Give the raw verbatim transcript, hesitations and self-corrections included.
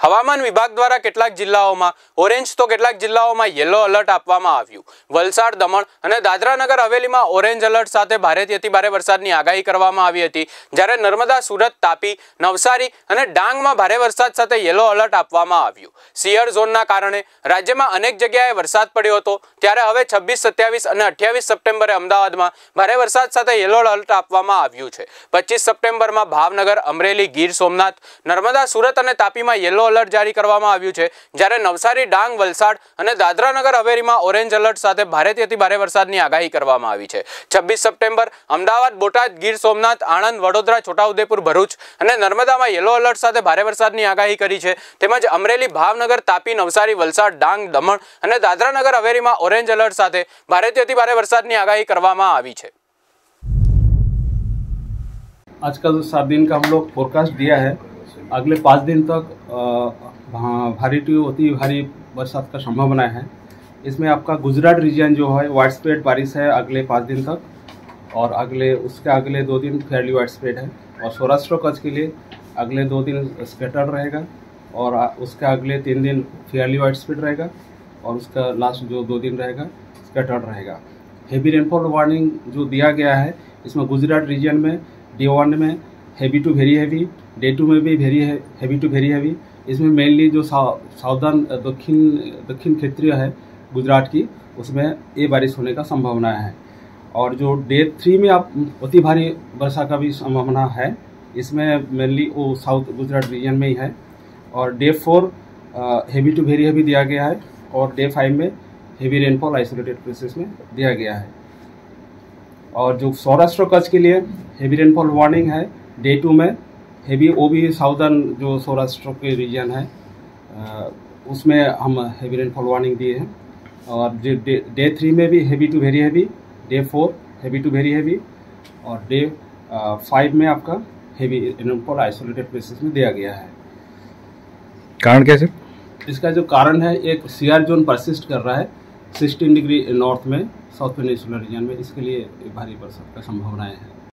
હવામાન વિભાગ દ્વારા કેટલાક જિલ્લાઓમાં ઓરેન્જ તો કેટલાક જિલ્લાઓમાં યલો એલર્ટ આપવામાં આવ્યું। વલસાડ, દમણ અને દાદરાનગર હવેલીમાં ઓરેન્જ એલર્ટ સાથે ભારેથી અતિ ભારે વરસાદની આગાહી કરવામાં આવી હતી, જ્યારે નર્મદા, સુરત, તાપી, નવસારી અને ડાંગમાં ભારે વરસાદ સાથે યલો એલર્ટ આપવામાં આવ્યું। સિયર ઝોનના કારણે રાજ્યમાં અનેક જગ્યાએ વરસાદ પડ્યો હતો, ત્યારે હવે છવ્વીસ, સત્યાવીસ અને અઠ્યાવીસ સપ્ટેમ્બરે અમદાવાદમાં ભારે વરસાદ સાથે યલો એલર્ટ આપવામાં આવ્યું છે। પચીસ સપ્ટેમ્બરમાં ભાવનગર, અમરેલી, ગીર સોમનાથ, નર્મદા, સુરત અને તાપીમાં યલો એલર્ટ જારી કરવામાં આવ્યું છે, જ્યારે નવસારી, ડાંગ, વલસાડ અને દાદરાનગર હવેલીમાં ઓરેન્જ એલર્ટ સાથે ભારેથી અતિ ભારે વરસાદની આગાહી કરવામાં આવી છે। છવ્વીસ સપ્ટેમ્બર અમદાવાદ, બોટાદ, ગીર સોમનાથ, આણંદ, વડોદરા, છોટાઉદેપુર, ભરૂચ અને નર્મદામાં યલો એલર્ટ સાથે ભારે વરસાદની આગાહી કરી છે, તેમજ અમરેલી, ભાવનગર, તાપી, નવસારી, વલસાડ, ડાંગ, દમણ અને દાદરાનગર હવેલીમાં ઓરેન્જ એલર્ટ સાથે ભારેથી અતિ ભારે વરસાદની આગાહી કરવામાં આવી છે। आज का जो सात दिन का हम लोग फोरकास्ट दिया है, अगले पाँच दिन तक भारी टू अति भारी बरसात का संभावना है। इसमें आपका गुजरात रीजन जो है वाइड स्प्रेड बारिश है अगले पाँच दिन तक, और अगले उसके अगले दो दिन फेयरली वाइड स्प्रेड है। और सौराष्ट्र कच्छ के लिए अगले दो दिन स्कैटर्ड रहेगा, और उसके अगले तीन दिन फेयरली वाइड स्प्रेड रहेगा, और उसका लास्ट जो दो दिन रहेगा स्कैटर्ड रहेगा। हेवी रेनफॉल वार्निंग जो दिया गया है, इसमें गुजरात रीजन में डे वन में heavy to very heavy, day two में भी very heavy to very heavy. इसमें मेनली जो साउदर्न दक्षिण दक्षिण क्षेत्रीय है गुजरात की, उसमें ये बारिश होने का संभावना है। और जो डे थ्री में आप अति भारी वर्षा का भी संभावना है, इसमें मेनली वो साउथ गुजरात रीजन में ही है। और day four heavy to very heavy दिया गया है, और डे फाइव में हेवी रेनफॉल आइसोलेटेड प्लेसेस में दिया गया है। और जो सौराष्ट्र कच्छ के लिए हेवी रेनफॉल वार्निंग है, डे टू में हेवी, वो भी साउदर्न जो सौराष्ट्र के रीजन है उसमें हम हेवी रेनफॉल वार्निंग दिए हैं। और डे डे थ्री में भी heavy to very heavy, day four heavy to very heavy, और डे फाइव में आपका हेवी रेनफॉल आइसोलेटेड प्लेसेस में दिया गया है। कारण कैसे? इसका जो कारण है, एक सियर जोन परसिस्ट कर रहा है सिक्सटीन डिग्री नॉर्थ में साउथ पेनिनसुला रीजन में, इसके लिए भारी बरसात का संभावनाएं हैं।